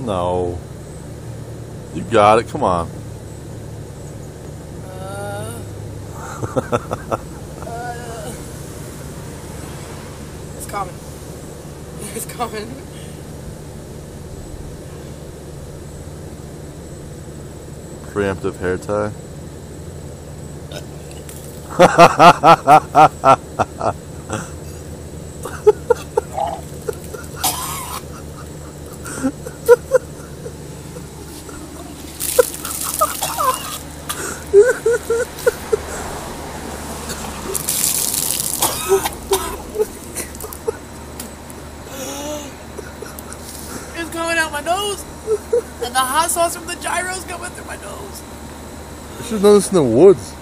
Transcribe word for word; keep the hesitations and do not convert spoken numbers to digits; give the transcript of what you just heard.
No. You got it. Come on. Uh, uh, it's coming. It's coming. Preemptive hair tie. It's coming out my nose, and the hot sauce from the gyros going through my nose. You should know this in the woods.